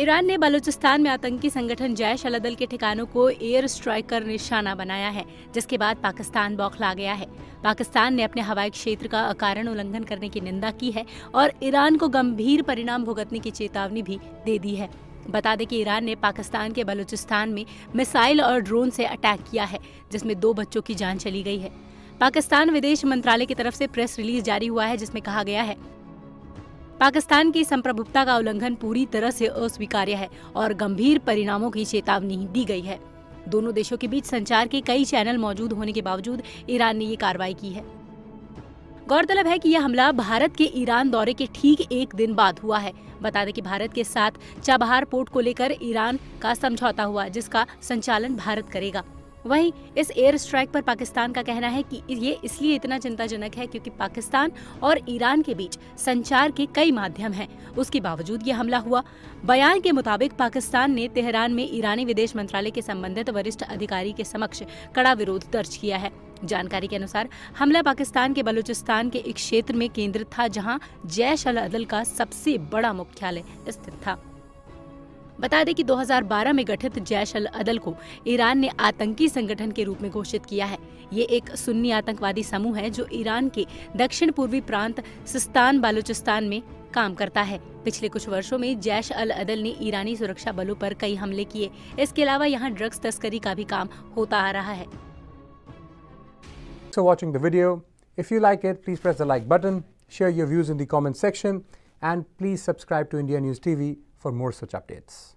Iran ने बलूचिस्तान में आतंकी संगठन जैश अल अदल के ठिकानों को एयर स्ट्राइक कर निशाना बनाया है, जिसके बाद पाकिस्तान बौखला गया है। पाकिस्तान ने अपने हवाई क्षेत्र का अकारण उल्लंघन करने की निंदा की है और ईरान को गंभीर परिणाम भुगतने की चेतावनी भी दे दी है। बता दें कि ईरान ने पाकिस्तान के बलूचिस्तान में मिसाइल और ड्रोन से अटैक किया है, जिसमें 2 बच्चों की जान चली गई है। पाकिस्तान विदेश मंत्रालय की तरफ से प्रेस रिलीज जारी हुआ है, जिसमें कहा गया है, पाकिस्तान की संप्रभुता का उल्लंघन पूरी तरह से अस्वीकार्य है और गंभीर परिणामों की चेतावनी दी गई है। दोनों देशों के बीच संचार के कई चैनल मौजूद होने के बावजूद ईरान ने ये कार्रवाई की है। गौरतलब है कि यह हमला भारत के ईरान दौरे के ठीक 1 दिन बाद हुआ है। बता दें कि भारत के साथ चाबहार पोर्ट को लेकर ईरान का समझौता हुआ, जिसका संचालन भारत करेगा। वहीं इस एयर स्ट्राइक पर पाकिस्तान का कहना है कि ये इसलिए इतना चिंताजनक है क्योंकि पाकिस्तान और ईरान के बीच संचार के कई माध्यम हैं। उसके बावजूद ये हमला हुआ। बयान के मुताबिक पाकिस्तान ने तेहरान में ईरानी विदेश मंत्रालय के संबंधित वरिष्ठ अधिकारी के समक्ष कड़ा विरोध दर्ज किया है। जानकारी के अनुसार हमला पाकिस्तान के बलूचिस्तान के एक क्षेत्र में केंद्रित था, जहां जैश अल अदल का सबसे बड़ा मुख्यालय स्थित था। बता दें कि 2012 में गठित जैश अल अदल को ईरान ने आतंकी संगठन के रूप में घोषित किया है। ये एक सुन्नी आतंकवादी समूह है जो ईरान के दक्षिण पूर्वी प्रांत सिस्तान बलूचिस्तान में काम करता है। पिछले कुछ वर्षों में जैश अल अदल ने ईरानी सुरक्षा बलों पर कई हमले किए। इसके अलावा यहाँ ड्रग्स तस्करी का भी काम होता आ रहा है। For watching the video. If you like it, please press the like button, share your views in the comment section, and please subscribe to India News TV for more such updates.